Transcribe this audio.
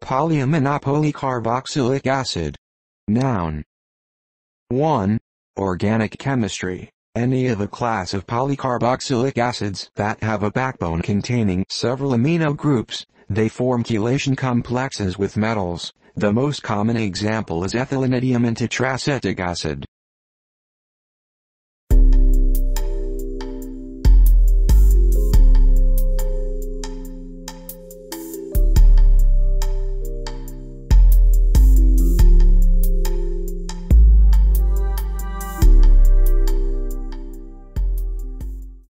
Polyaminopolycarboxylic acid. Noun. 1. Organic chemistry. Any of a class of polycarboxylic acids that have a backbone containing several amino groups. They form chelation complexes with metals. The most common example is ethylenidium and tetracetic acid.